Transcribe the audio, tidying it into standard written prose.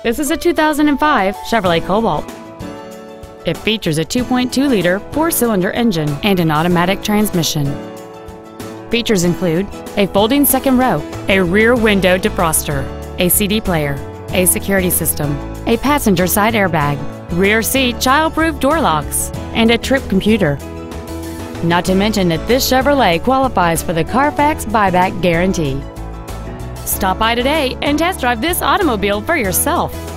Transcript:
This is a 2005 Chevrolet Cobalt. It features a 2.2-liter four-cylinder engine and an automatic transmission. Features include a folding second row, a rear window defroster, a CD player, a security system, a passenger side airbag, rear seat child-proof door locks, and a trip computer. Not to mention that this Chevrolet qualifies for the Carfax buyback guarantee. Stop by today and test drive this automobile for yourself.